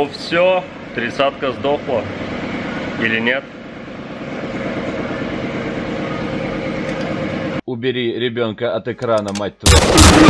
Ну все, 30-ка сдохла. Или нет? Убери ребенка от экрана, мать твою.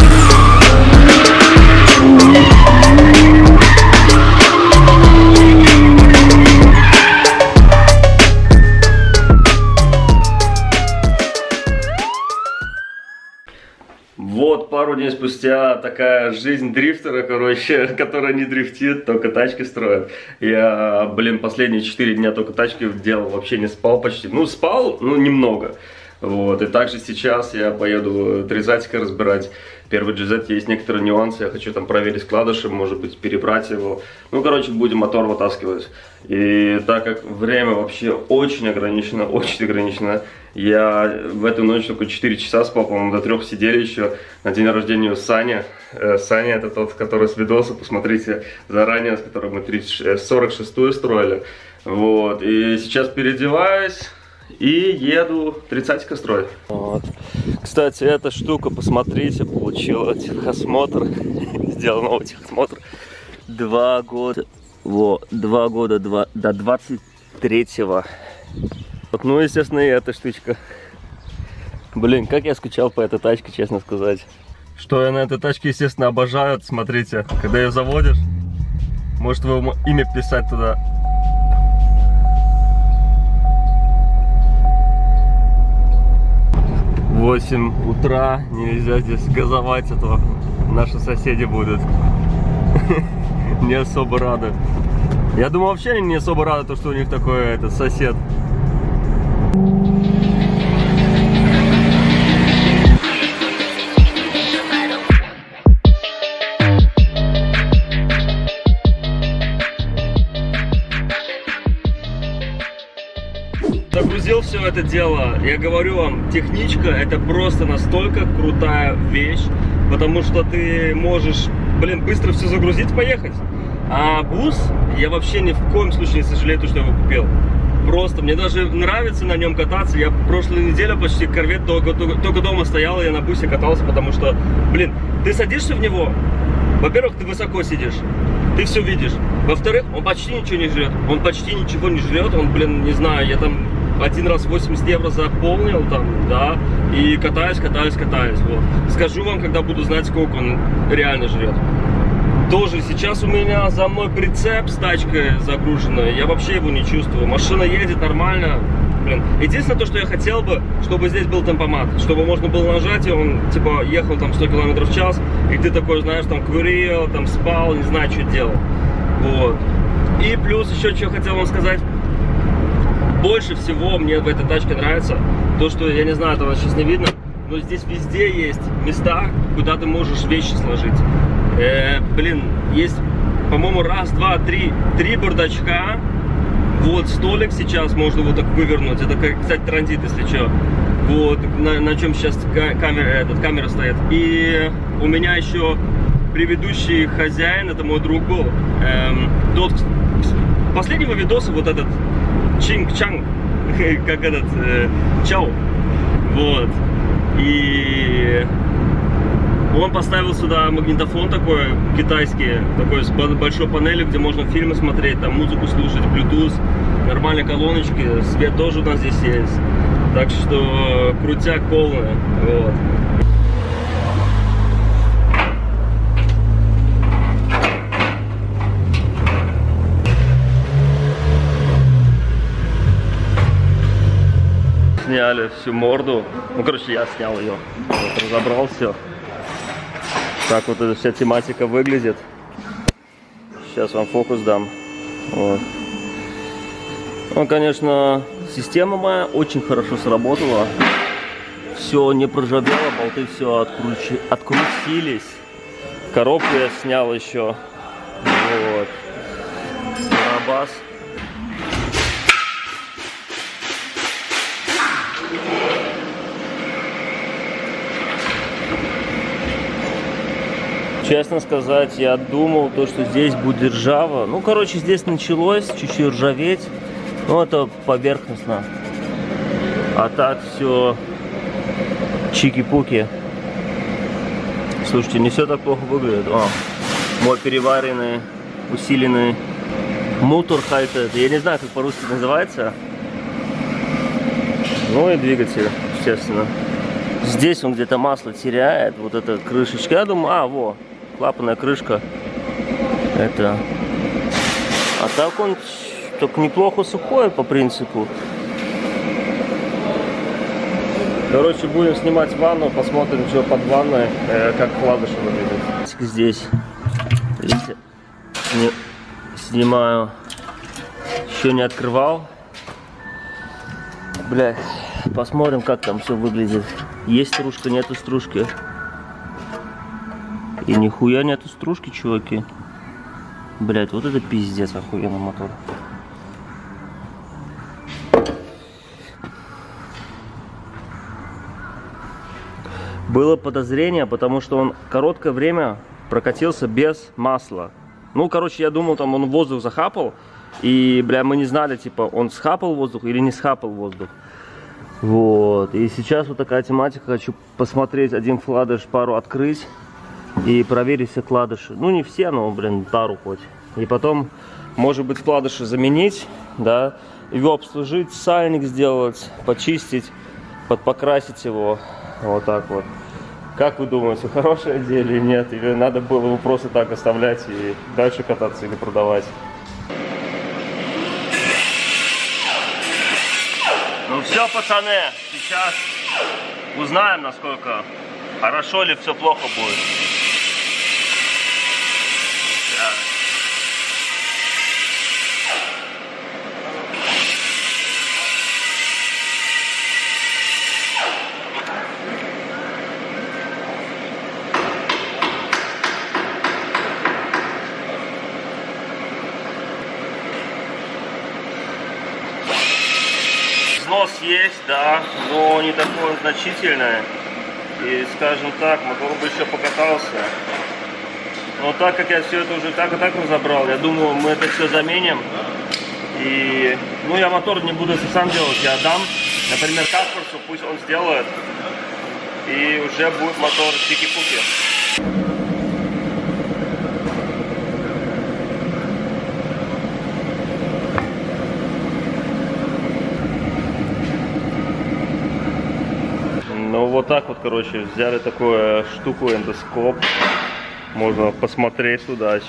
Вот пару дней спустя такая жизнь дрифтера, короче, который не дрифтит, только тачки строит. Я, блин, последние 4 дня только тачки делал, вообще не спал почти. Ну, спал, ну, немного. Вот, и также сейчас я поеду 30-ка разбирать. Первый GZ, есть некоторые нюансы, я хочу там проверить вкладыши, может быть, перебрать его. Ну, короче, будем мотор вытаскивать. И так как время вообще очень ограничено, я в эту ночь только 4 часа спал, по-моему, до 3 сидели еще на день рождения у Сани. Саня это тот, который с видоса, посмотрите, заранее, с которым мы 46-ю строили. Вот, и сейчас переодеваюсь. И еду 30-ка строить. Вот. Кстати, эта штука, посмотрите, получила техосмотр. Сделал новый техосмотр. 2 года. Вот, 2 года до 23-го. Вот, ну, естественно, и эта штучка. Блин, как я скучал по этой тачке, честно сказать. Что я на этой тачке, естественно, обожаю. Смотрите, когда ее заводишь, может твое имя писать туда. 8 утра, нельзя здесь газовать, а то наши соседи будут не особо рады. Я думаю, вообще они не особо рады, что у них такой этот сосед. Загрузил все это дело, я говорю вам, техничка это просто настолько крутая вещь, потому что ты можешь, блин, быстро все загрузить, поехать. А бус, я вообще ни в коем случае не сожалею, что я его купил. Просто, мне даже нравится на нем кататься. Я прошлую неделю почти корвет только дома стоял, я на бусе катался, потому что, блин, ты садишься в него, во-первых, ты высоко сидишь, ты все видишь. Во-вторых, он почти ничего не жрет. Он почти ничего не жрет, он, блин, не знаю, я там один раз 80 евро заполнил там, да, и катаюсь, вот. Скажу вам, когда буду знать, сколько он реально жрет. Тоже сейчас у меня за мной прицеп с тачкой загруженной, я вообще его не чувствую. Машина едет нормально, блин. Единственное, то, что я хотел бы, чтобы здесь был темпомат, чтобы можно было нажать, и он, типа, ехал там 100 км в час, и ты такой, знаешь, там, курил, там, спал, не знаю, что делал. Вот. И плюс еще, что хотел вам сказать. Больше всего мне в этой тачке нравится то, что, я не знаю, этого сейчас не видно, но здесь везде есть места, куда ты можешь вещи сложить. Блин, есть, по-моему, раз, два, три бардачка. Вот, столик сейчас можно вот так вывернуть. Это, кстати, транзит, если что. Вот, на чем сейчас камера стоит. И у меня еще предыдущий хозяин, это мой друг был. Тот, последнего видоса вот этот Чинг-Чанг, как этот, Чао, вот, и он поставил сюда магнитофон такой, китайский, такой с большой панелью, где можно фильмы смотреть, там музыку слушать, Bluetooth, нормальные колоночки, свет тоже у нас здесь есть, так что крутяк полный, вот. Сняли всю морду. Ну, короче, я снял ее. Вот, разобрал все. Так вот эта вся тематика выглядит. Сейчас вам фокус дам. Вот. Ну, конечно, система моя очень хорошо сработала. Все не проржавело, болты все открутились. Коробку я снял еще. Вот. Барабас. Честно сказать, я думал, что здесь будет ржаво. Ну, короче, здесь началось чуть-чуть ржаветь. Ну, это поверхностно. А так все чики-пуки. Слушайте, не все так плохо выглядит. О, мой переваренный, усиленный Мотор хайт, я не знаю, как по-русски называется. Ну и двигатель, естественно. Здесь он где-то масло теряет, вот эта крышечка. Я думаю, во, клапанная крышка. Это. А так он так неплохо сухой по принципу. Короче, будем снимать ванну, посмотрим, что под ванной, как вкладыши выглядит. Здесь, видите, снимаю, еще не открывал. Бля, посмотрим, как там все выглядит. Есть стружка, нету стружки. И нихуя нету стружки, чуваки. Блять, вот это пиздец, охуенный мотор. Было подозрение, потому что он короткое время прокатился без масла. Ну, короче, я думал, там он воздух захапал. И, бля, мы не знали, типа, он схапал воздух или не схапал воздух. Вот. И сейчас вот такая тематика. Хочу посмотреть один вкладыш, пару открыть. И проверить все вкладыши. Ну, не все, но, блин, пару хоть. И потом, может быть, вкладыши заменить, да. Его обслужить, сальник сделать, почистить, подпокрасить его. Вот так вот. Как вы думаете, хорошая идея или нет? Или надо было его просто так оставлять и дальше кататься или продавать? Ну все, пацаны, сейчас узнаем, насколько хорошо или все плохо будет. Износ есть, да, но не такой значительный. И, скажем так, мотор бы еще покатался. Но так как я все это уже так и так разобрал, я думаю, мы это все заменим. И, ну, я мотор не буду сам делать, я отдам, например, Каспарсу, пусть он сделает. И уже будет мотор чики-пуки. Ну вот так вот, короче, взяли такую штуку, эндоскоп. Можно посмотреть туда.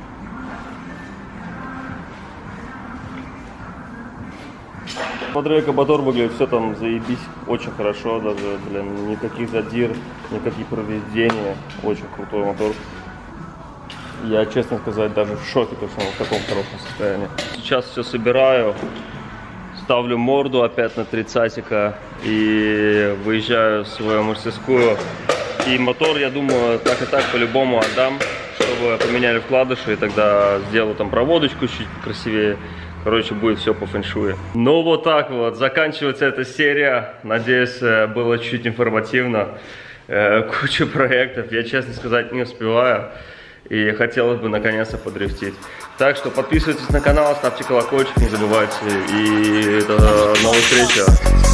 Смотри, как мотор выглядит, все там заебись, очень хорошо даже, блин, никаких задир, никаких повреждений, очень крутой мотор. Я, честно сказать, даже в шоке, потому что он в таком хорошем состоянии. Сейчас все собираю. Ставлю морду опять на 30-ка и выезжаю в свою мастерскую. И мотор, я думаю, так и так по-любому отдам, чтобы поменяли вкладыши, и тогда сделаю там проводочку чуть красивее. Короче, будет все по фэншуе. Ну вот так вот, заканчивается эта серия. Надеюсь, было чуть информативно. Куча проектов, я, честно сказать, не успеваю. И хотелось бы наконец-то подрифтить. Так что подписывайтесь на канал, ставьте колокольчик, не забывайте. И до новых встреч.